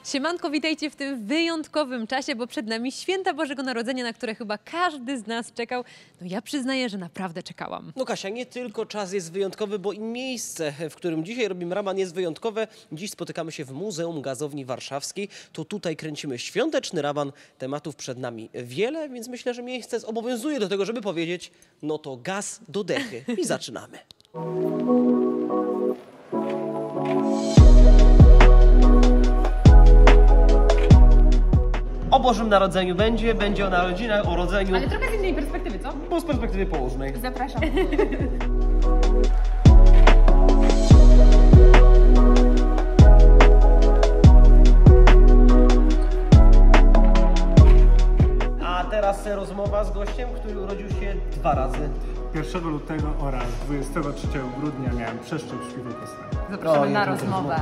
Siemanko, witajcie w tym wyjątkowym czasie, bo przed nami święta Bożego Narodzenia, na które chyba każdy z nas czekał. No ja przyznaję, że naprawdę czekałam. No Kasia, nie tylko czas jest wyjątkowy, bo i miejsce, w którym dzisiaj robimy raban, jest wyjątkowe. Dziś spotykamy się w Muzeum Gazowni Warszawskiej. To tutaj kręcimy świąteczny raban. Tematów przed nami wiele, więc myślę, że miejsce zobowiązuje do tego, żeby powiedzieć, no to gaz do dechy. I zaczynamy. O Bożym Narodzeniu będzie o narodzinach, o rodzeniu. Ale trochę z innej perspektywy, co? Bo z perspektywy położnej. Zapraszam. A teraz rozmowa z gościem, który urodził się 2 razy. 1 lutego oraz 23 grudnia miałem przeszczep śpiewokostny. Zapraszamy na rozmowę.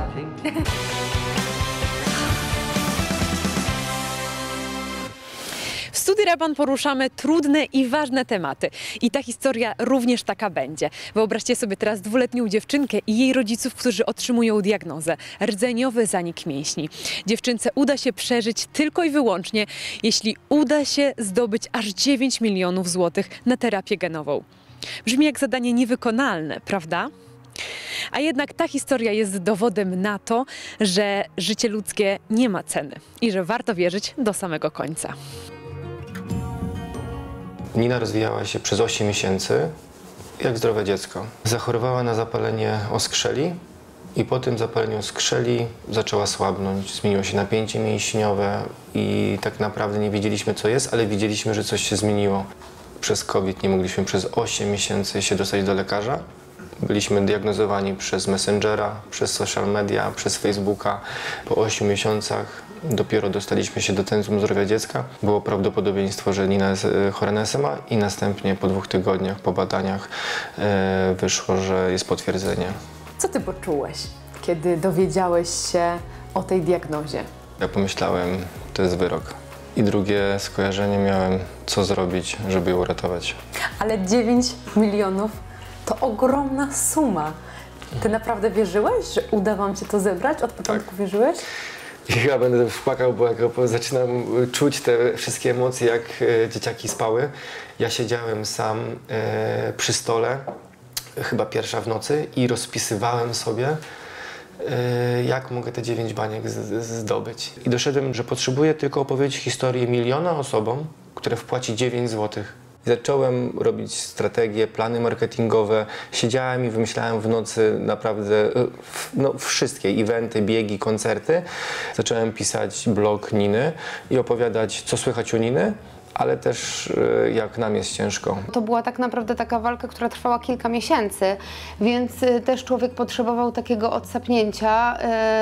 W Studiu Raban poruszamy trudne i ważne tematy. I ta historia również taka będzie. Wyobraźcie sobie teraz 2-letnią dziewczynkę i jej rodziców, którzy otrzymują diagnozę rdzeniowy zanik mięśni. Dziewczynce uda się przeżyć tylko i wyłącznie, jeśli uda się zdobyć aż 9 milionów złotych na terapię genową. Brzmi jak zadanie niewykonalne, prawda? A jednak ta historia jest dowodem na to, że życie ludzkie nie ma ceny i że warto wierzyć do samego końca. Nina rozwijała się przez 8 miesięcy jak zdrowe dziecko. Zachorowała na zapalenie oskrzeli i po tym zapaleniu oskrzeli zaczęła słabnąć. Zmieniło się napięcie mięśniowe i tak naprawdę nie wiedzieliśmy, co jest, ale widzieliśmy, że coś się zmieniło. Przez COVID nie mogliśmy przez 8 miesięcy się dostać do lekarza. Byliśmy diagnozowani przez Messengera, przez social media, przez Facebooka. Po 8 miesiącach dopiero dostaliśmy się do Centrum Zdrowia Dziecka. Było prawdopodobieństwo, że Nina jest chora na SMA i następnie po 2 tygodniach po badaniach wyszło, że jest potwierdzenie. Co ty poczułeś, kiedy dowiedziałeś się o tej diagnozie? Ja pomyślałem, to jest wyrok. I drugie skojarzenie miałem, co zrobić, żeby ją uratować. Ale 9 milionów to ogromna suma. Ty naprawdę wierzyłeś, że uda wam się to zebrać? Od początku wierzyłeś? I chyba będę płakał, bo jak zaczynam czuć te wszystkie emocje, jak dzieciaki spały. Ja siedziałem sam przy stole, chyba pierwsza w nocy i rozpisywałem sobie, jak mogę te 9 baniek zdobyć. I doszedłem, że potrzebuję tylko opowiedzieć historię 1 miliona osobom, które wpłaci 9 złotych. Zacząłem robić strategie, plany marketingowe. Siedziałem i wymyślałem w nocy naprawdę wszystkie eventy, biegi, koncerty. Zacząłem pisać blog Niny i opowiadać, co słychać u Niny, ale też jak nam jest ciężko. To była tak naprawdę taka walka, która trwała kilka miesięcy, więc też człowiek potrzebował takiego odsapnięcia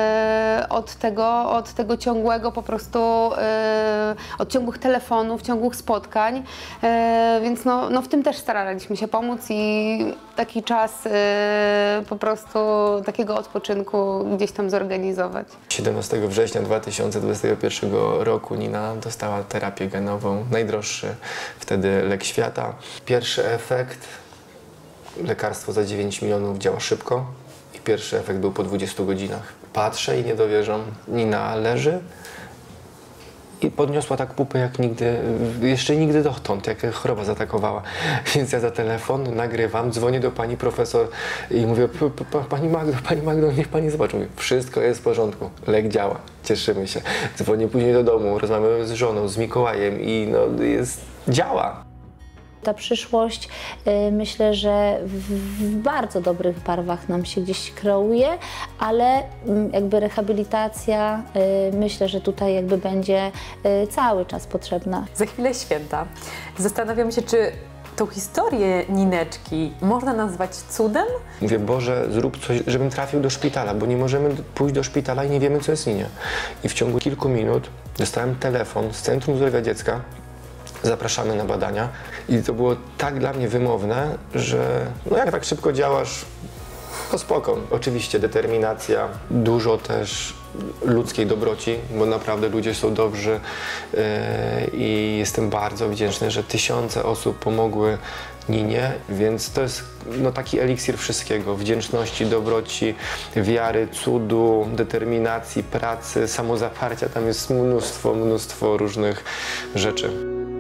od tego ciągłego po prostu, od ciągłych telefonów, ciągłych spotkań, więc no w tym też staraliśmy się pomóc i taki czas po prostu takiego odpoczynku gdzieś tam zorganizować. 17 września 2021 roku Nina dostała terapię genową, najdroższy wtedy lek świata. Pierwszy efekt, lekarstwo za 9 milionów działa szybko i pierwszy efekt był po 20 godzinach. Patrzę i nie dowierzam, Nina leży i podniosła tak pupę jak nigdy, jeszcze nigdy dotąd, jak choroba zaatakowała. Więc ja za telefon nagrywam, dzwonię do pani profesor i mówię, pani Magdo, niech pani zobaczy. Mówię, wszystko jest w porządku, lek działa, cieszymy się. Dzwonię później do domu, rozmawiamy z żoną, z Mikołajem i działa. Ta przyszłość, myślę, że w bardzo dobrych barwach nam się gdzieś kreuje, ale jakby rehabilitacja, myślę, że tutaj jakby będzie cały czas potrzebna. Za chwilę święta. Zastanawiam się, czy tą historię Nineczki można nazwać cudem? Mówię, Boże, zrób coś, żebym trafił do szpitala, bo nie możemy pójść do szpitala i nie wiemy, co jest Ninie. I w ciągu kilku minut dostałem telefon z Centrum Zdrowia Dziecka. Zapraszamy na badania i to było tak dla mnie wymowne, że jak tak szybko działasz, to spoko. Oczywiście determinacja, dużo też ludzkiej dobroci, bo naprawdę ludzie są dobrzy i jestem bardzo wdzięczny, że tysiące osób pomogły Ninie, więc to jest no, taki eliksir wszystkiego, wdzięczności, dobroci, wiary, cudu, determinacji, pracy, samozaparcia, tam jest mnóstwo różnych rzeczy.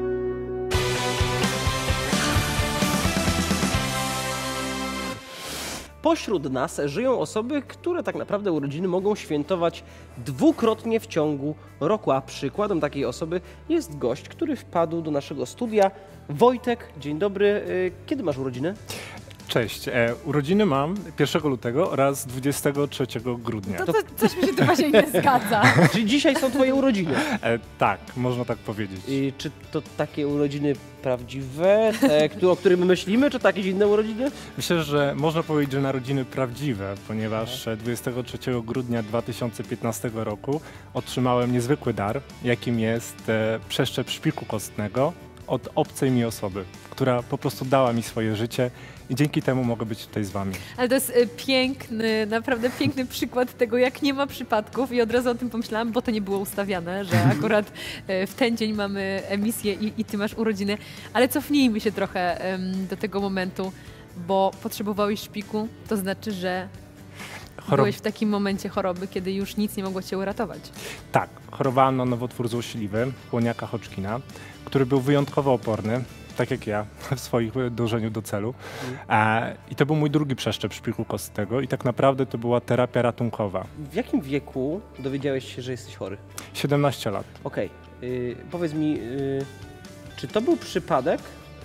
Pośród nas żyją osoby, które tak naprawdę urodziny mogą świętować dwukrotnie w ciągu roku, a przykładem takiej osoby jest gość, który wpadł do naszego studia. Wojtek, dzień dobry. Kiedy masz urodziny? Cześć. Urodziny mam 1 lutego oraz 23 grudnia. To coś mi się tu właśnie nie zgadza. Czyli dzisiaj są twoje urodziny. Tak, można tak powiedzieć. I czy to takie urodziny prawdziwe, te, o których my myślimy, czy jakieś inne urodziny? Myślę, że można powiedzieć, że narodziny prawdziwe, ponieważ 23 grudnia 2015 roku otrzymałem niezwykły dar, jakim jest przeszczep szpiku kostnego od obcej mi osoby, która po prostu dała mi swoje życie i dzięki temu mogę być tutaj z wami. Ale to jest piękny, naprawdę piękny przykład tego, jak nie ma przypadków i od razu o tym pomyślałam, bo to nie było ustawiane, że akurat w ten dzień mamy emisję i ty masz urodziny. Ale cofnijmy się trochę do tego momentu, bo potrzebowałeś szpiku, to znaczy, że byłeś w takim momencie choroby, kiedy już nic nie mogło cię uratować. Tak, chorowałem na nowotwór złośliwy, chłoniaka Hodgkina, który był wyjątkowo oporny, tak jak ja w swoim dążeniu do celu. I to był mój drugi przeszczep szpiku kostnego i tak naprawdę to była terapia ratunkowa. W jakim wieku dowiedziałeś się, że jesteś chory? 17 lat. Okej. Powiedz mi, czy to był przypadek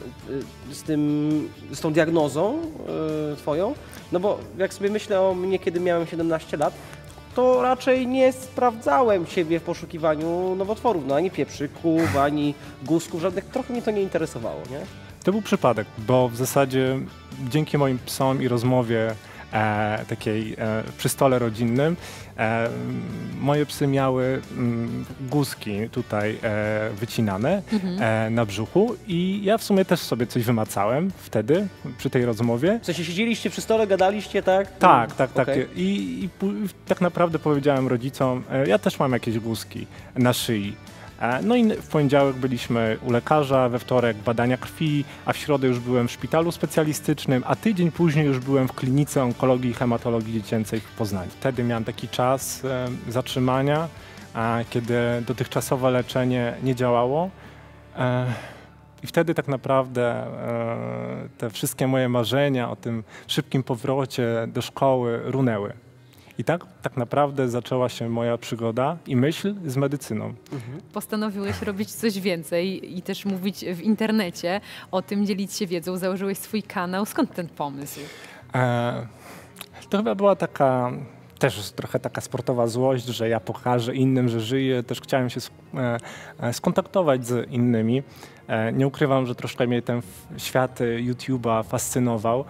z tą diagnozą twoją? No bo jak sobie myślę o mnie, kiedy miałem 17 lat, to raczej nie sprawdzałem siebie w poszukiwaniu nowotworów, no ani pieprzyków, ani guzków, żadnych, trochę mnie to nie interesowało, nie? To był przypadek, bo w zasadzie dzięki moim psom i rozmowie takiej przy stole rodzinnym moje psy miały guzki tutaj wycinane na brzuchu i ja w sumie też sobie coś wymacałem wtedy przy tej rozmowie. W sensie siedzieliście przy stole, gadaliście, tak? Tak. Okay. I tak naprawdę powiedziałem rodzicom, ja też mam jakieś guzki na szyi. No i w poniedziałek byliśmy u lekarza, we wtorek badania krwi, a w środę już byłem w szpitalu specjalistycznym, a tydzień później już byłem w klinice onkologii i hematologii dziecięcej w Poznaniu. Wtedy miałem taki czas zatrzymania, kiedy dotychczasowe leczenie nie działało. I wtedy tak naprawdę te wszystkie moje marzenia o tym szybkim powrocie do szkoły runęły. I tak naprawdę zaczęła się moja przygoda i myśl z medycyną. Postanowiłeś robić coś więcej i też mówić w internecie o tym, dzielić się wiedzą, założyłeś swój kanał. Skąd ten pomysł? To chyba była też trochę taka sportowa złość, że ja pokażę innym, że żyję. Też chciałem się skontaktować z innymi. Nie ukrywam, że troszkę mnie ten świat YouTube'a fascynował,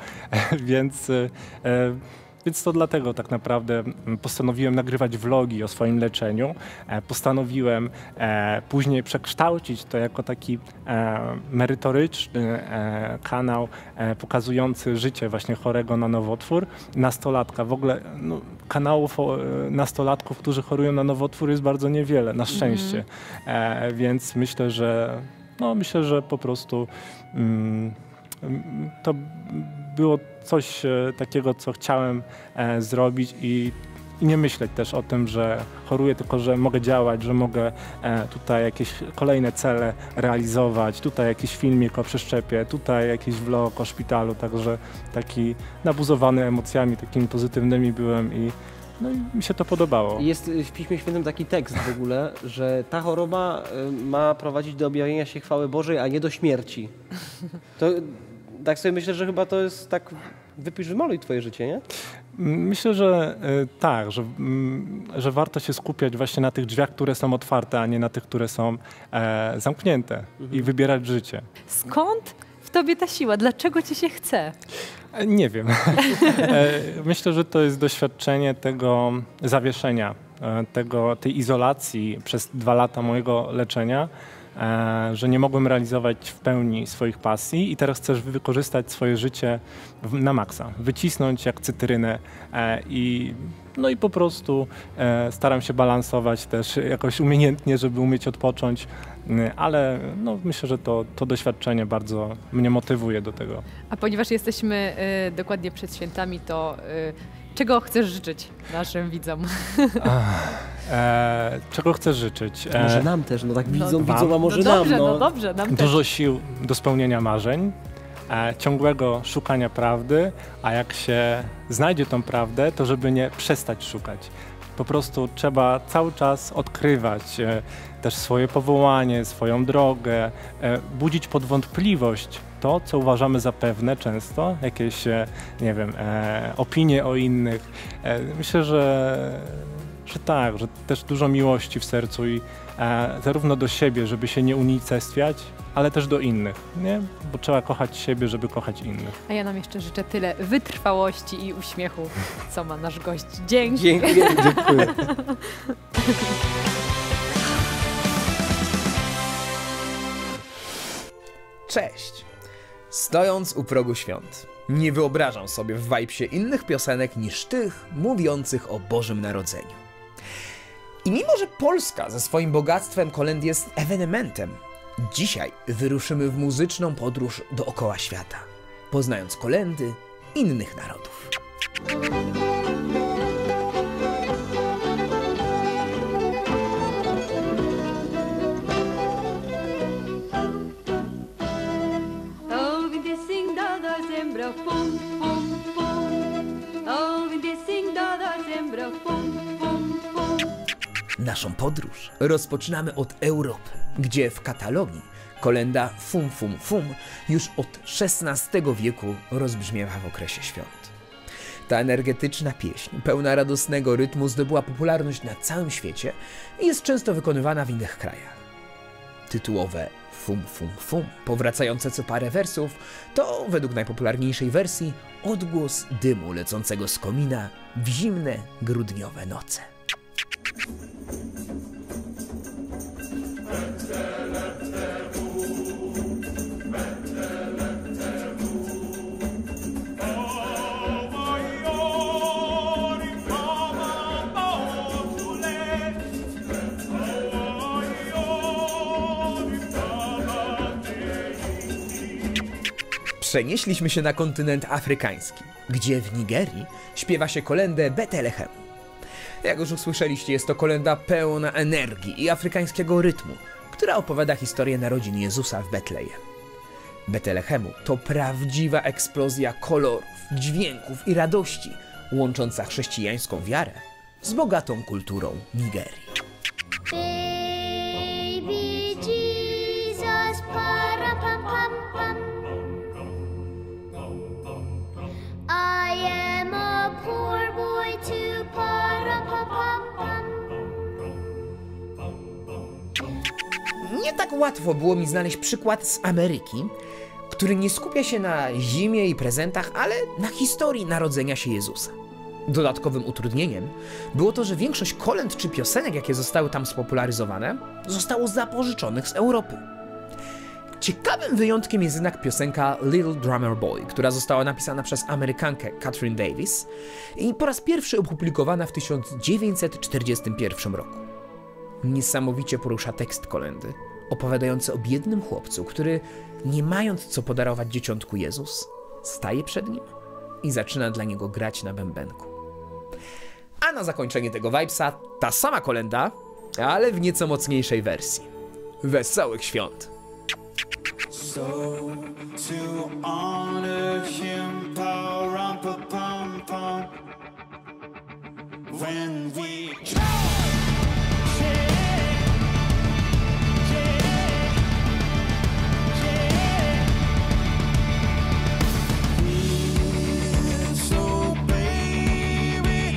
więc to dlatego tak naprawdę postanowiłem nagrywać vlogi o swoim leczeniu. Postanowiłem później przekształcić to jako taki merytoryczny kanał pokazujący życie właśnie chorego na nowotwór, nastolatka. W ogóle kanałów nastolatków, którzy chorują na nowotwór jest bardzo niewiele, na szczęście. Więc myślę, że po prostu to było coś takiego, co chciałem zrobić i nie myśleć też o tym, że choruję, tylko że mogę działać, że mogę tutaj jakieś kolejne cele realizować, tutaj jakiś filmik o przeszczepie, tutaj jakiś vlog o szpitalu, także taki nabuzowany emocjami takimi pozytywnymi byłem i mi się to podobało. Jest w Piśmie Świętym taki tekst w ogóle, że ta choroba ma prowadzić do objawienia się chwały Bożej, a nie do śmierci. To tak sobie myślę, że chyba to jest tak, wypisz, wymaluj twoje życie, nie? Myślę, że tak, że warto się skupiać właśnie na tych drzwiach, które są otwarte, a nie na tych, które są zamknięte i wybierać życie. Skąd w tobie ta siła? Dlaczego ci się chce? Nie wiem. Myślę, że to jest doświadczenie tego zawieszenia, tej izolacji przez 2 lata mojego leczenia, że nie mogłem realizować w pełni swoich pasji i teraz chcę wykorzystać swoje życie na maksa, wycisnąć jak cytrynę no i po prostu staram się balansować też jakoś umiejętnie, żeby umieć odpocząć, ale no, myślę, że to doświadczenie bardzo mnie motywuje do tego. A ponieważ jesteśmy dokładnie przed świętami, to czego chcesz życzyć naszym widzom? Czego chcę życzyć? Może nam też, no tak widzą, a może no dobrze, nam. no dobrze, nam też. Dużo sił do spełnienia marzeń, ciągłego szukania prawdy, a jak się znajdzie tą prawdę, to żeby nie przestać szukać. Po prostu trzeba cały czas odkrywać też swoje powołanie, swoją drogę, budzić pod wątpliwość to, co uważamy za pewne często, jakieś, nie wiem, opinie o innych. Myślę, że tak, że też dużo miłości w sercu i zarówno do siebie, żeby się nie unicestwiać, ale też do innych, nie? Bo trzeba kochać siebie, żeby kochać innych. A ja nam jeszcze życzę tyle wytrwałości i uśmiechu, co ma nasz gość. Dzięki. Dziękuję. Dziękuję. Cześć! Stojąc u progu świąt, nie wyobrażam sobie w vibesie innych piosenek niż tych mówiących o Bożym Narodzeniu. I mimo, że Polska ze swoim bogactwem kolęd jest ewenementem, dzisiaj wyruszymy w muzyczną podróż dookoła świata, poznając kolędy innych narodów. Naszą podróż rozpoczynamy od Europy, gdzie w Katalonii kolęda Fum Fum Fum już od XVI wieku rozbrzmiewa w okresie świąt. Ta energetyczna pieśń, pełna radosnego rytmu, zdobyła popularność na całym świecie i jest często wykonywana w innych krajach. Tytułowe Fum Fum Fum, powracające co parę wersów, to według najpopularniejszej wersji odgłos dymu lecącego z komina w zimne, grudniowe noce. Przenieśliśmy się na kontynent afrykański, gdzie w Nigerii śpiewa się kolędę Betelehemu. Jak już usłyszeliście, jest to kolęda pełna energii i afrykańskiego rytmu, która opowiada historię narodzin Jezusa w Betlejem. Betelehemu to prawdziwa eksplozja kolorów, dźwięków i radości, łącząca chrześcijańską wiarę z bogatą kulturą Nigerii. Baby Jesus, para pam pam pam. I am a poor boy too, para pam pam pam. Nie tak łatwo było mi znaleźć przykład z Ameryki, który nie skupia się na zimie i prezentach, ale na historii narodzenia się Jezusa. Dodatkowym utrudnieniem było to, że większość kolęd czy piosenek, jakie zostały tam spopularyzowane, zostało zapożyczonych z Europy. Ciekawym wyjątkiem jest jednak piosenka Little Drummer Boy, która została napisana przez Amerykankę Catherine Davis i po raz pierwszy opublikowana w 1941 roku. Niesamowicie porusza tekst kolędy, opowiadający o biednym chłopcu, który, nie mając co podarować dzieciątku Jezus, staje przed nim i zaczyna dla niego grać na bębenku. A na zakończenie tego vibesa ta sama kolęda, ale w nieco mocniejszej wersji. Wesołych świąt! So to honor him, pa-rum-pa-pum-pum, when we so baby,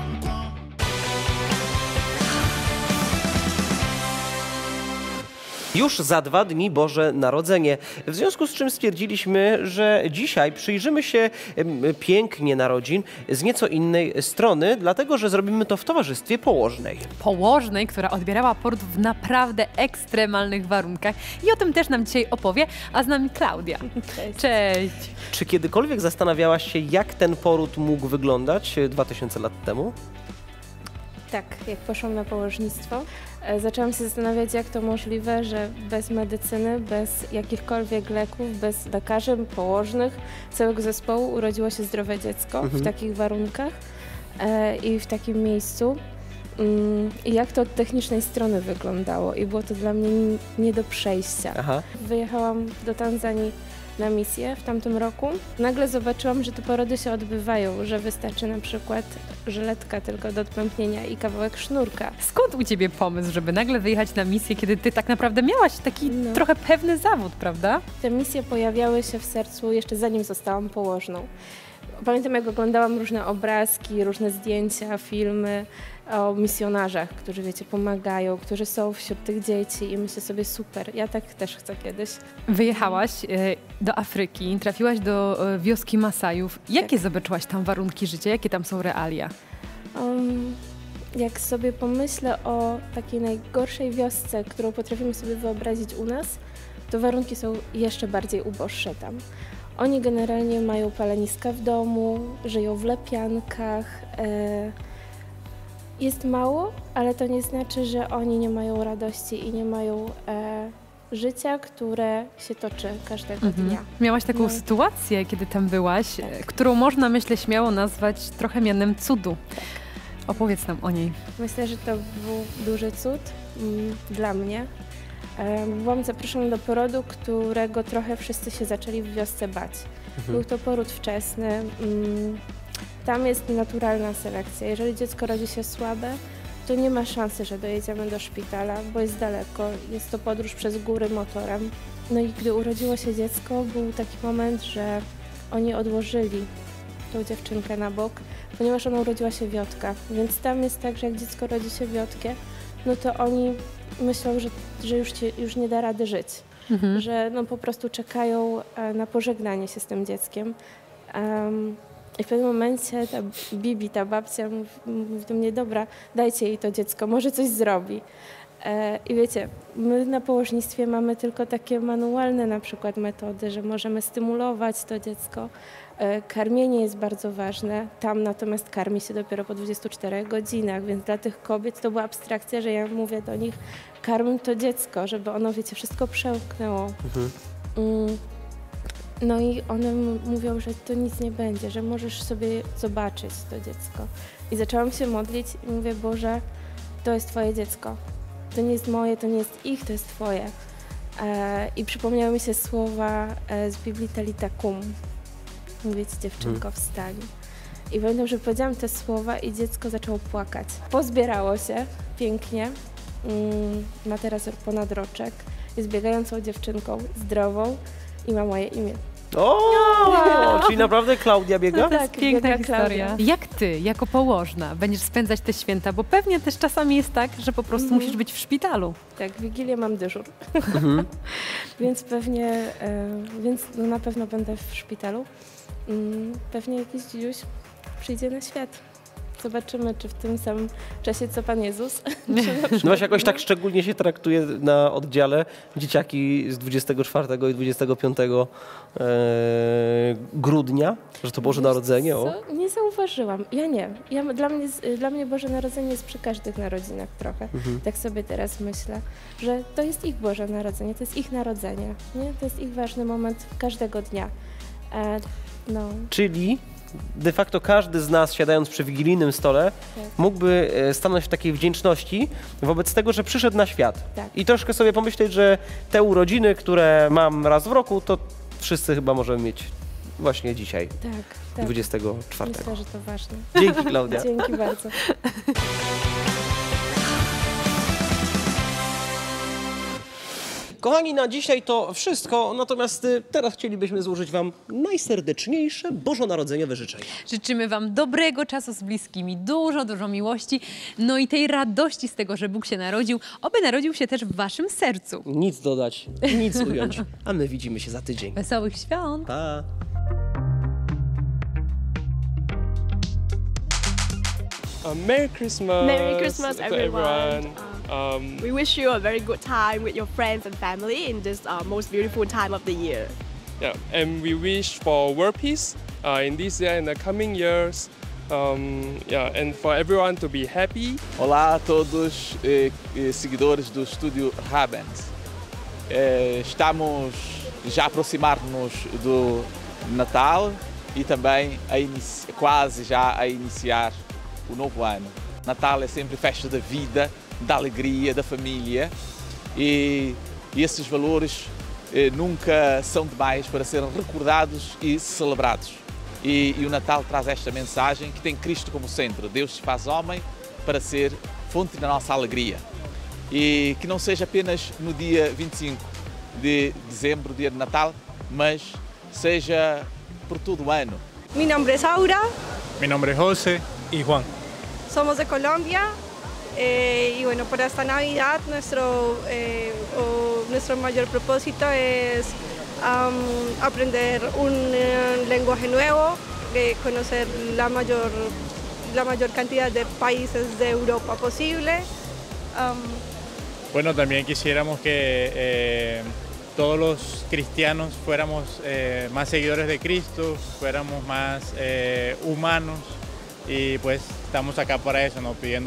pa-rum-pa-pum-pum. Już za 2 dni Boże Narodzenie, w związku z czym stwierdziliśmy, że dzisiaj przyjrzymy się pięknie narodzin z nieco innej strony, dlatego że zrobimy to w towarzystwie położnej. Położnej, która odbierała poród w naprawdę ekstremalnych warunkach i o tym też nam dzisiaj opowie, a z nami Klaudia. Cześć. Czy kiedykolwiek zastanawiałaś się, jak ten poród mógł wyglądać 2000 lat temu? Tak, jak poszłam na położnictwo, zaczęłam się zastanawiać, jak to możliwe, że bez medycyny, bez jakichkolwiek leków, bez lekarzy, położnych, całego zespołu urodziło się zdrowe dziecko w takich warunkach i w takim miejscu. I jak to od technicznej strony wyglądało i było to dla mnie nie do przejścia. Aha. Wyjechałam do Tanzanii na misję w tamtym roku. Nagle zobaczyłam, że te porody się odbywają, że wystarczy na przykład żyletka tylko do odpępnienia i kawałek sznurka. Skąd u ciebie pomysł, żeby nagle wyjechać na misję, kiedy ty tak naprawdę miałaś taki trochę pewny zawód, prawda? Te misje pojawiały się w sercu jeszcze zanim zostałam położną. Pamiętam, jak oglądałam różne obrazki, różne zdjęcia, filmy o misjonarzach, którzy, wiecie, pomagają, którzy są wśród tych dzieci i myślę sobie, super, ja tak też chcę kiedyś. Wyjechałaś do Afryki, trafiłaś do wioski Masajów. Jakie zobaczyłaś tam warunki życia? Jakie tam są realia? Jak sobie pomyślę o takiej najgorszej wiosce, którą potrafimy sobie wyobrazić u nas, to warunki są jeszcze bardziej uboższe tam. Oni generalnie mają paleniska w domu, żyją w lepiankach. Jest mało, ale to nie znaczy, że oni nie mają radości i nie mają życia, które się toczy każdego dnia. Miałaś taką sytuację, kiedy tam byłaś, którą można, myślę, śmiało nazwać trochę mianem cudu. Opowiedz nam o niej. Myślę, że to był duży cud dla mnie. Byłam zaproszona do porodu, którego trochę wszyscy się zaczęli w wiosce bać. Był to poród wczesny. Tam jest naturalna selekcja. Jeżeli dziecko rodzi się słabe, to nie ma szansy, że dojedziemy do szpitala, bo jest daleko. Jest to podróż przez góry motorem. No i gdy urodziło się dziecko, był taki moment, że oni odłożyli tą dziewczynkę na bok, ponieważ ona urodziła się wiotka. Więc tam jest tak, że jak dziecko rodzi się wiotkie, no to oni myślą, że już nie da rady żyć. Że no po prostu czekają na pożegnanie się z tym dzieckiem. I w pewnym momencie ta Bibi, ta babcia mówi do mnie, dobra, dajcie jej to dziecko, może coś zrobi. I wiecie, my na położnictwie mamy tylko takie manualne na przykład metody, że możemy stymulować to dziecko. Karmienie jest bardzo ważne, tam natomiast karmi się dopiero po 24 godzinach, więc dla tych kobiet to była abstrakcja, że ja mówię do nich, karm to dziecko, żeby ono, wiecie, wszystko przełknęło. No i one mówią, że to nic nie będzie, że możesz sobie zobaczyć to dziecko. I zaczęłam się modlić i mówię, Boże, to jest Twoje dziecko. To nie jest moje, to nie jest ich, to jest Twoje. I przypomniały mi się słowa z Biblii Talita Kum. Mówię ci, dziewczynko, wstań. I pamiętam, że powiedziałam te słowa i dziecko zaczęło płakać. Pozbierało się pięknie. Ma teraz ponadroczek. Jest biegającą dziewczynką, zdrową i ma moje imię. Czyli naprawdę Klaudia biega? To jest piękna historia. Jak ty, jako położna, będziesz spędzać te święta? Bo pewnie też czasami jest tak, że po prostu musisz być w szpitalu. Tak, w Wigilię mam dyżur. Więc pewnie, no na pewno będę w szpitalu. Pewnie jakiś dzidziuś przyjdzie na świat. Zobaczymy, czy w tym samym czasie, co Pan Jezus. No właśnie jakoś tak szczególnie się traktuje na oddziale dzieciaki z 24 i 25 grudnia, że to Boże Narodzenie. Nie zauważyłam. Ja nie. Dla mnie Boże Narodzenie jest przy każdych narodzinach trochę. Tak sobie teraz myślę, że to jest ich Boże Narodzenie, to jest ich narodzenie. Nie? To jest ich ważny moment każdego dnia. Czyli de facto każdy z nas, siadając przy wigilijnym stole, mógłby stanąć w takiej wdzięczności wobec tego, że przyszedł na świat. Tak. I troszkę sobie pomyśleć, że te urodziny, które mam raz w roku, to wszyscy chyba możemy mieć właśnie dzisiaj, tak. 24. Myślę, że to ważne. Dzięki, Klaudia. Dzięki bardzo. Kochani, na dzisiaj to wszystko, natomiast teraz chcielibyśmy złożyć Wam najserdeczniejsze bożonarodzeniowe życzenia. Życzymy Wam dobrego czasu z bliskimi, dużo miłości, no i tej radości z tego, że Bóg się narodził, oby narodził się też w Waszym sercu. Nic dodać, nic ująć, a my widzimy się za tydzień. Wesołych świąt! Pa! Merry Christmas! Merry Christmas, to everyone! We wish you a very good time with your friends and family in this most beautiful time of the year. Yeah, and we wish for world peace in this year and the coming years. Yeah, and for everyone to be happy. Olá a todos seguidores do Estúdio Rabans. Estamos já a aproximar-nos do Natal e também quase já a iniciar o novo ano. Natal é sempre festa da vida, da alegria, da família e esses valores nunca são demais para serem recordados e celebrados. E o Natal traz esta mensagem que tem Cristo como centro. Deus se faz homem para ser fonte da nossa alegria. E que não seja apenas no dia 25 de dezembro, dia de Natal, mas seja por todo o ano. Mi nombre es Aura. Mi nombre es José y Juan. Somos de Colombia y bueno, para esta Navidad nuestro mayor propósito es aprender un lenguaje nuevo, conocer la mayor cantidad de países de Europa posible. Bueno, también quisiéramos que todos los cristianos fuéramos más seguidores de Cristo, fuéramos más humanos y pues estamos acá para eso, ¿no? Pidiendo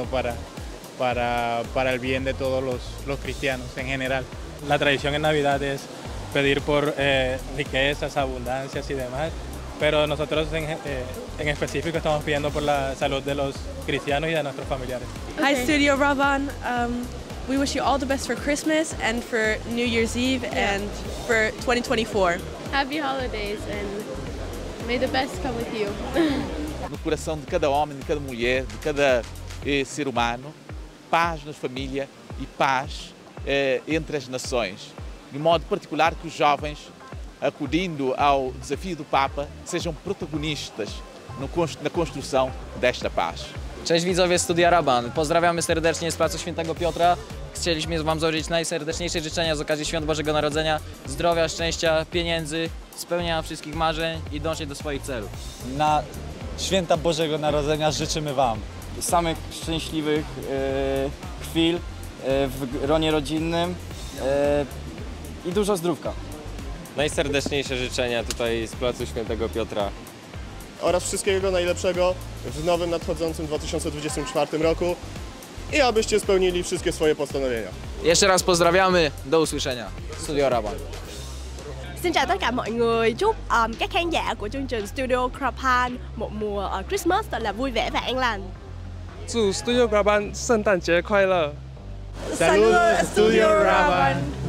para el bien de todos los cristianos en general. La tradición en Navidad es pedir por riquezas, abundancias y demás, pero nosotros en específico estamos pidiendo por la salud de los cristianos y de nuestros familiares. Hi Studio Raban, we wish you all the best for Christmas and for New Year's Eve and for 2024. Happy holidays and may the best come with you. No coração de cada homem, de cada mulher, de cada ser humano, paz na família e paz entre as nações. De modo particular que os jovens, acudindo ao desafio do Papa, sejam protagonistas na construção desta paz. Cześć widzowie Studia Raban, pozdrawiamy serdecznie z Placu Świętego Piotra. Chcieliśmy Wam złożyć najserdeczniejsze życzenia z okazji Świąt Bożego Narodzenia, zdrowia, szczęścia, pieniędzy, spełnienia wszystkich marzeń i dążenia do swoich celów. Na Święta Bożego Narodzenia życzymy Wam samych szczęśliwych chwil w gronie rodzinnym i dużo zdrówka. Najserdeczniejsze życzenia tutaj z Placu Świętego Piotra. Oraz wszystkiego najlepszego w nowym nadchodzącym 2024 roku i abyście spełnili wszystkie swoje postanowienia. Jeszcze raz pozdrawiamy, do usłyszenia. Studio Raban. Xin chào tất cả mọi người, chúc các khán giả của chương trình Studio Raban một mùa Christmas thật là vui vẻ và an lành. 祝 Studio Raban 圣诞节快乐！ Salut Studio Raban!